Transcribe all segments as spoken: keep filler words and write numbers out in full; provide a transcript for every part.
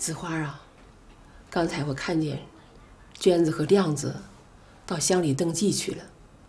子花啊，刚才我看见娟子和亮子到乡里登记去了。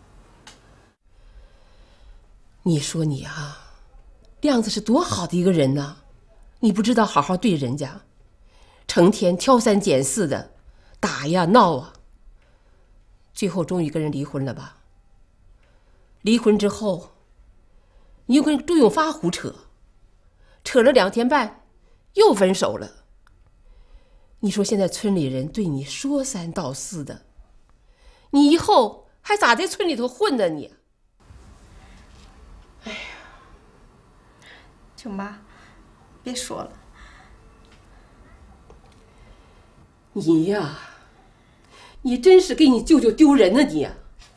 你说你啊，亮子是多好的一个人呐，你不知道好好对人家，成天挑三拣四的，打呀闹啊，最后终于跟人离婚了吧？离婚之后，你又跟杜永发胡扯，扯了两天半，又分手了。你说现在村里人对你说三道四的，你以后还咋在村里头混呢你？哎呀， 舅妈，别说了。 你呀，你真是给你舅舅丢人呢你！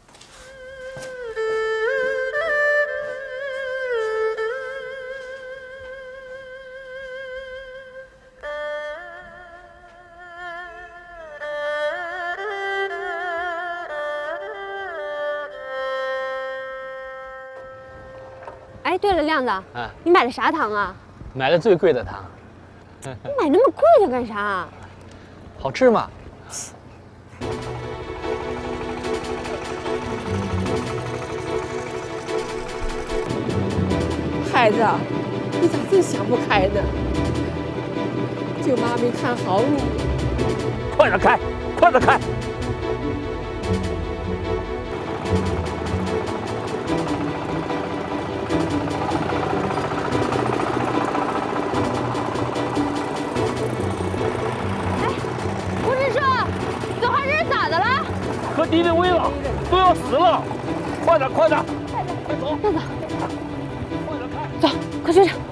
哎，对了，亮子，啊，你买的啥糖啊？ 买的最贵的糖。 你买那么贵的干啥？ 好吃嘛。 孩子，你咋这么想不开呢？舅妈没看好你。 快点开，快点开！喝敌人威了，都要死了！快点，快点，快走！ 亮子， 快点开！ 走，快去上。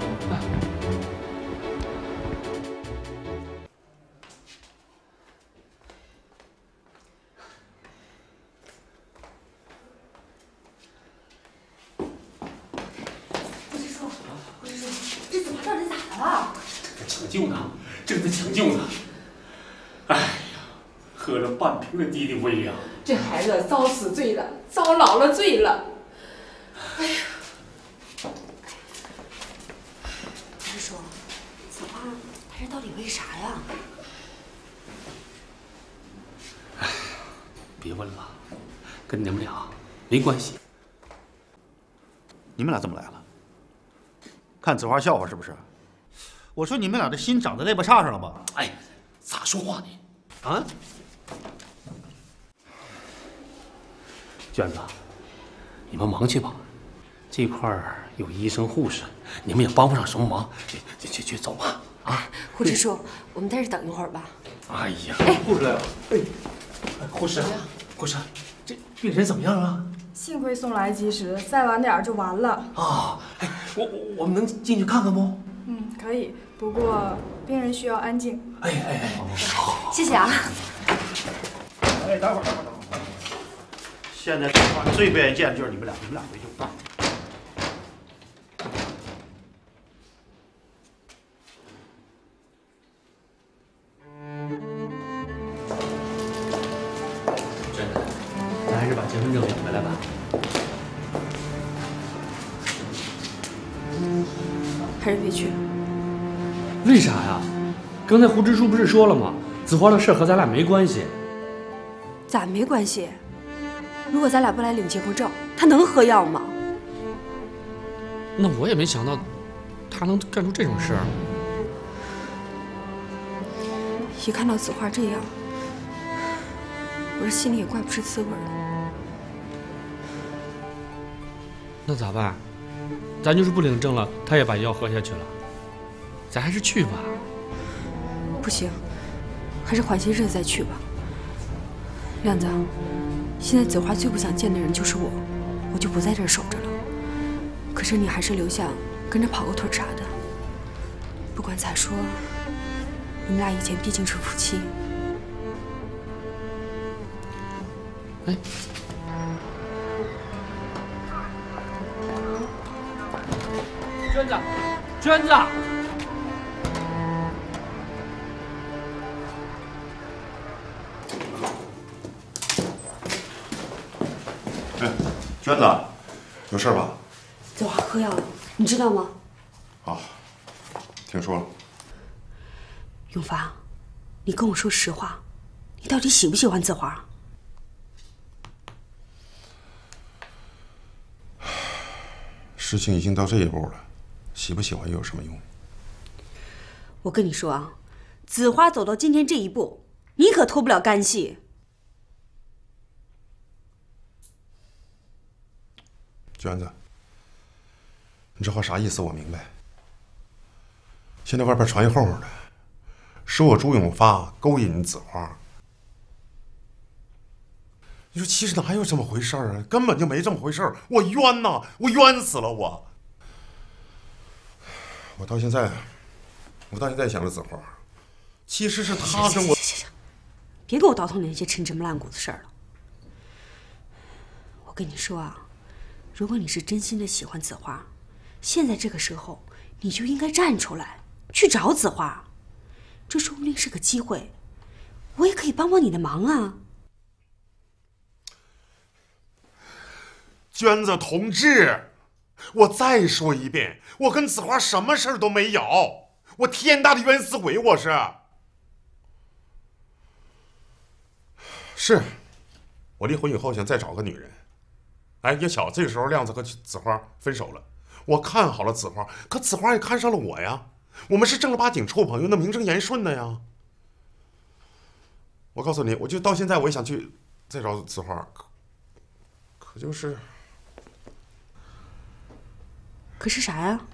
胡支书，胡支书，这子华到底咋了？ 这抢救呢，正在抢救呢。哎呀，喝了半瓶的敌敌畏呀！ 这孩子遭死罪了，遭老了罪了。哎呀， 胡支书，子华他这到底为啥呀？ 哎，别问了，跟你们俩没关系。 你们俩怎么来了？看子华笑话是不是？我说你们俩这心长在肋巴叉上了吧？ 哎，咋说话呢？啊？娟子，你们忙去吧，这块儿有医生护士，你们也帮不上什么忙，去去去去走吧。啊， 胡支书，我们在这等一会儿吧。 哎呀，哎，护士来了。哎，护士，护士，这病人怎么样啊？ 幸亏送来及时，再晚点就完了。 啊，哎，我我我们能进去看看不？ 嗯，可以，不过病人需要安静。 哎哎哎，好， 谢谢啊。 哎，等会儿，等会儿，等会儿。现在子华最不愿意见的就是你们俩，你们俩回去吧。 娟子，咱还是把结婚证领回来吧。 还是别去了。 为啥呀？刚才胡支书不是说了吗？子华的事和咱俩没关系。 咋没关系？如果咱俩不来领结婚证，他能喝药吗？ 那我也没想到，他能干出这种事儿。 一看到子华这样，我这心里也怪不是滋味的。 那咋办？咱就是不领证了，他也把药喝下去了。咱还是去吧。 不行，还是缓些日子再去吧。亮子，现在子华最不想见的人就是我，我就不在这儿守着了。可是你还是留下，跟着跑个腿啥的。不管咋说，你们俩以前毕竟是夫妻。 哎。娟子，娟子。 哎，娟子，有事吧？ 子华喝药了，你知道吗？ 啊，听说了。 永发，你跟我说实话，你到底喜不喜欢子华？ 事情已经到这一步了，喜不喜欢又有什么用？ 我跟你说啊，子华走到今天这一步，你可脱不了干系。 娟子，你这话啥意思？我明白。现在外边传一哄哄的，说我朱永发勾引子花。你说其实哪有这么回事儿啊？根本就没这么回事儿，我冤呐，我冤死了我！我到现在，我到现在想着子花，其实是他跟我…… 行行行，别给我倒腾那些陈芝麻烂谷子事儿了。我跟你说啊，如果你是真心的喜欢子花，现在这个时候你就应该站出来去找子花，这说不定是个机会，我也可以帮帮你的忙啊。 娟子同志，我再说一遍，我跟子花什么事儿都没有，我天大的冤死鬼，我是。是，我离婚以后想再找个女人，哎，也巧这个时候亮子和子花分手了，我看好了子花，可子花也看上了我呀，我们是正儿八经处朋友，那名正言顺的呀。我告诉你，我就到现在我也想去再找子花，可可就是。 可是啥呀？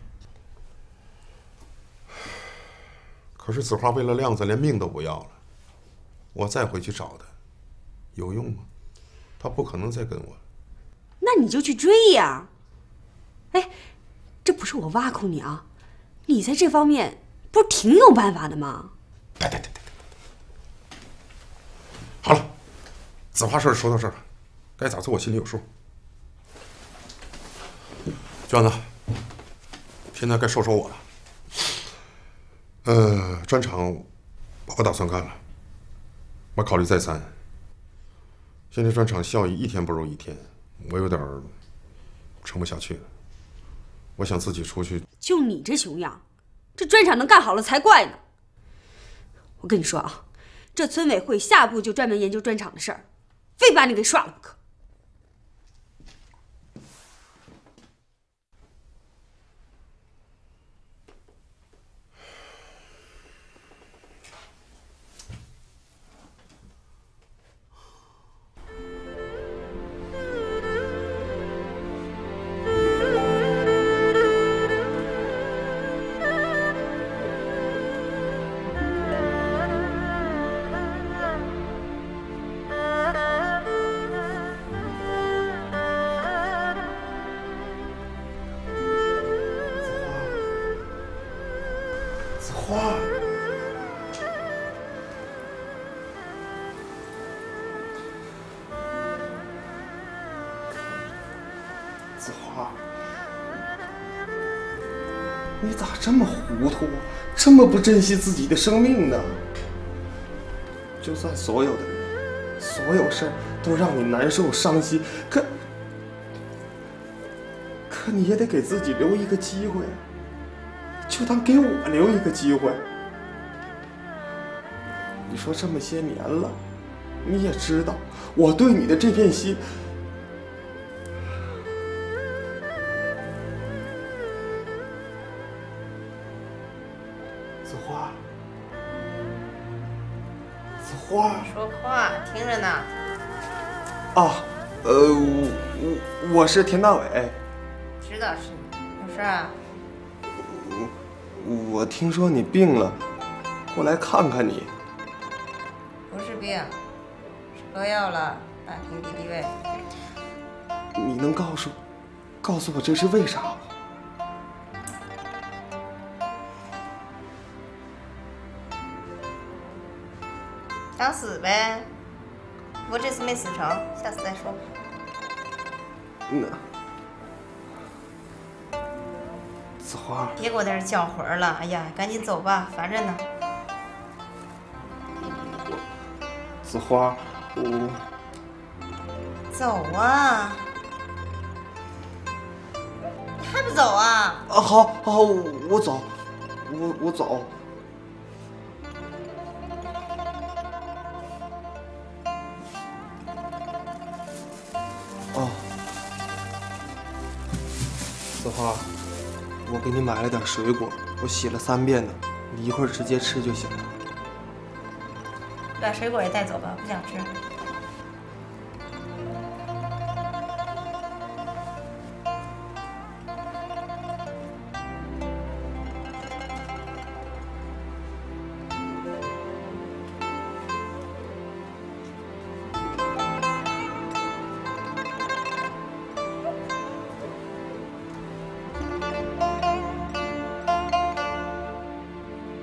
可是子花为了亮子连命都不要了，我再回去找他，有用吗？他不可能再跟我。 那你就去追呀！哎，这不是我挖苦你啊，你在这方面不是挺有办法的吗？ 对对对对对。好了，子花事儿说到这儿了，该咋做我心里有数。娟子。现在该说说我了。呃，专场我打算干了，我考虑再三。现在专场效益一天不如一天，我有点撑不下去了。我想自己出去。 就你这熊样，这专场能干好了才怪呢。我跟你说啊，这村委会下步就专门研究专场的事儿，非把你给耍了不可。 子花，你咋这么糊涂，这么不珍惜自己的生命呢？就算所有的人、所有事儿都让你难受、伤心，可可你也得给自己留一个机会，就当给我留一个机会。你说这么些年了，你也知道我对你的这片心。子花，子花， 说话，听着呢。 啊，呃，我我是田大伟。 知道是你，有事啊？ 我我听说你病了，过来看看你。 不是病，是喝药了，打听敌敌畏。 你能告诉告诉我这是为啥吗？ 当死呗，我这次没死成，下次再说。 那子花， 别给我在这叫魂了，哎呀，赶紧走吧，烦着呢。 子花，我走啊！你还不走啊？ 啊，好好，我走，我我走。 花，我给你买了点水果，我洗了三遍呢，你一会儿直接吃就行了。 把水果也带走吧，不想吃。